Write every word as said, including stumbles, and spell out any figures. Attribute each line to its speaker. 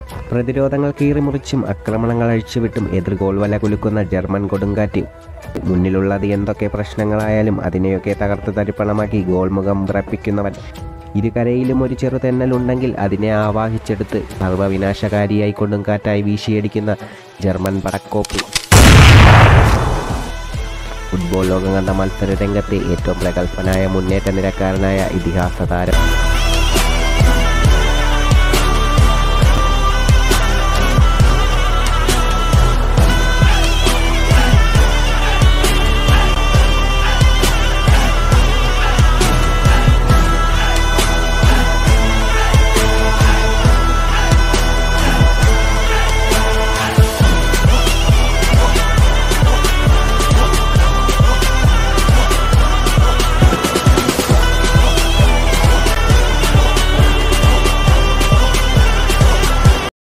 Speaker 1: പ്രതിരോധങ്ങൾ കീറിമുറിച്ചും ആക്രമണങ്ങൾ അഴിച്ചുവിട്ടും എതിർ ഗോൾ വല കുലുക്കുന്ന ജർമ്മൻ കൊടുങ്കാറ്റ്. മുന്നിലുള്ളത് എന്തൊക്കെ പ്രശ്നങ്ങളായാലും അതിനെയൊക്കെ തകർത്ത് തരിപ്പണമാക്കി ഗോൾ മുഖം വിറപ്പിക്കുന്നവൻ. ഇരുകരയിലും ഒരു ചെറുതെന്നലുണ്ടെങ്കിൽ അതിനെ ആവാഹിച്ചെടുത്ത് സർവ്വവിനാശകാരിയായി കൊടുങ്കാറ്റായി വീശിയടിക്കുന്ന ജർമ്മൻ പടക്കോപ്പ്. ഫുട്ബോൾ ലോകം കണ്ട മത്സര രംഗത്തെ ഏറ്റവും പ്രഗത്ഭനായ മുന്നേറ്റ നിരക്കാരനായ ഇതിഹാസ താരം.